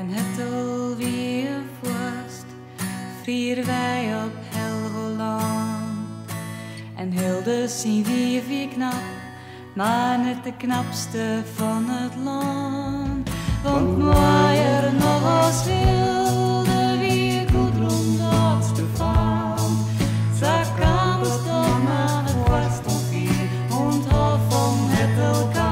en het alweer vorst, vieren wij op Helgoland. En Hilde zien wie knap, maar net de knapste van het land. Want mooier nog als Hilde, wie goed rond de oudste van. Zij kan het toch maar het vorst of vier, onthoud van het elkaar.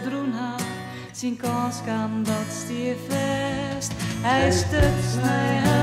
Zijn kans kan dat stier vast. Hij stutst mij